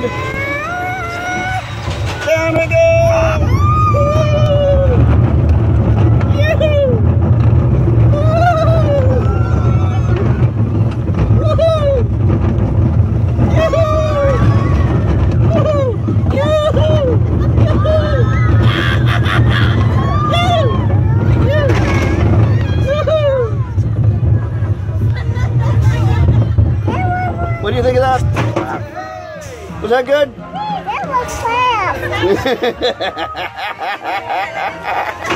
Down we go! What do you think of that? Was that good? That was fast.